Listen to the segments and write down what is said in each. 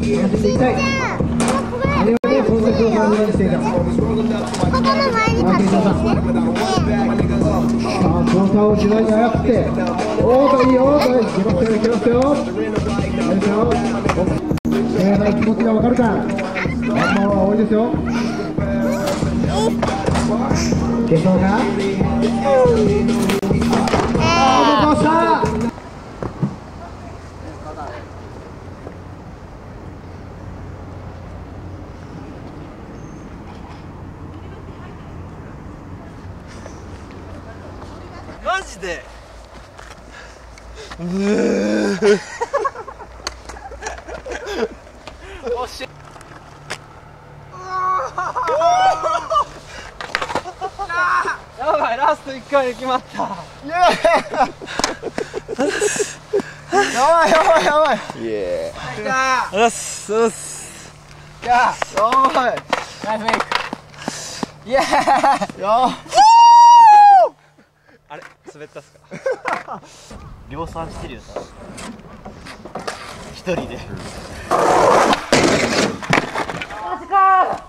楽しんでいきたい。あれをね、その時を感じにしていた。ここの前に立ってさあ、交差を自在に操って、おーといいよ、いきますよ、いきますよ。いいですよ。皆さん気持ちがわかるか。ワンマンは多いですよ。消そうか。どうした。 マジで。おし。やばい、ラスト1回で決まった。やばいやばいやばい。イエーイ。よしよし。やばい。ナイスメイク。イエーイ。よ。あれ、滑ったっすか。量産してるよ、一人で。マジか。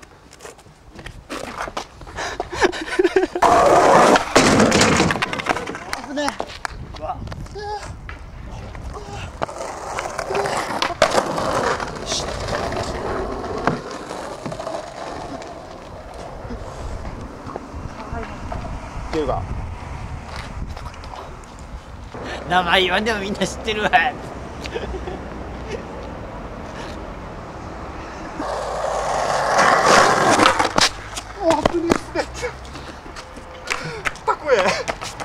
危ねえ。っていうか。名前言わんでもみんな知ってるわ。お危ねえっすね。たこや。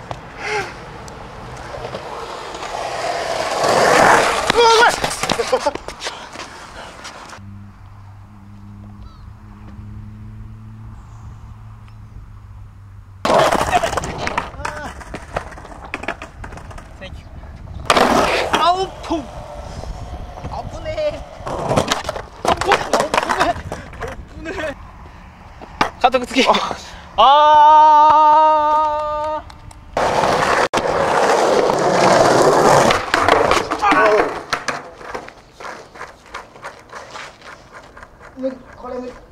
おっと。危ねえ。危ねえ。監督付き。これ無理。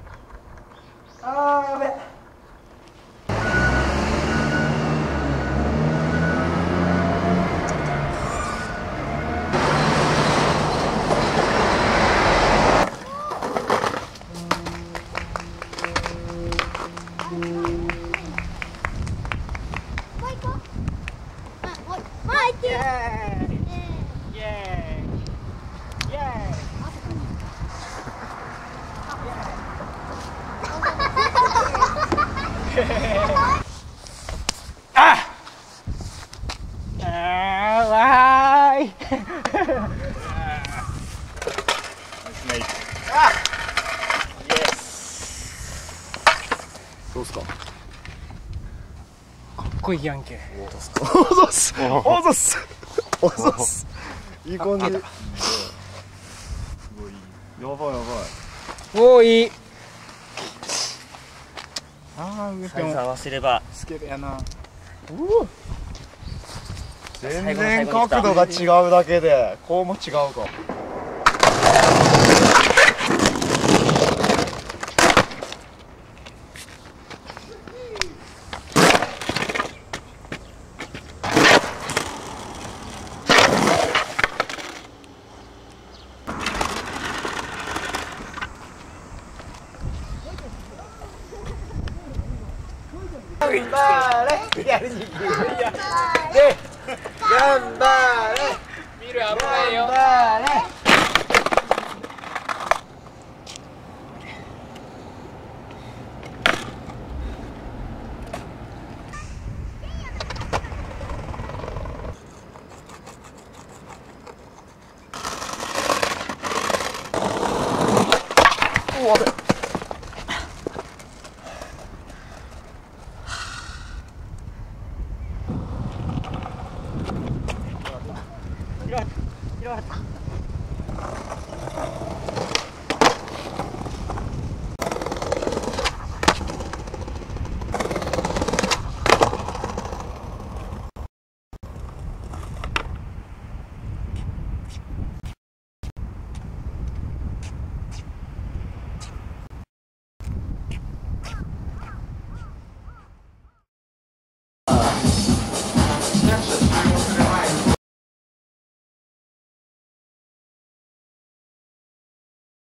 やべえ。わーい。どうすか。かっこいいやんけ。おざっす。おざっす。おざっす。いい感じ。すごい。やばいやばい。おーいい。サイズ合わせれば。スケベやな。全然角度が違うだけで、こうも違うか。頑張れ。やりにくい。で、頑張れ。見る危ないよ。頑張れ。お、危ない。広がった。